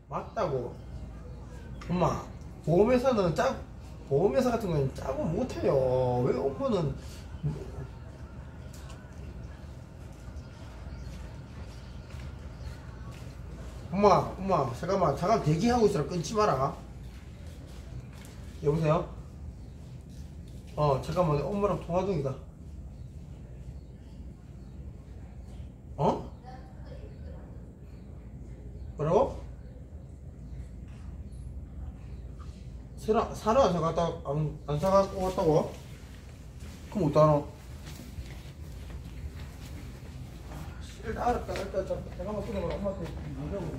맞다고. 엄마, 보험회사는 보험회사 같은 거는 짜고 못해요. 왜 엄마는. 엄마, 잠깐 대기하고 있으라 끊지 마라. 여보세요? 잠깐만, 엄마랑 통화 중이다. 어? 뭐라고? 사러 안 사갔다, 안 사갖고 왔다고? 그럼 어떡하노? 일단 알았다. 잠깐만 끊어봐. 엄마한테 얘기하고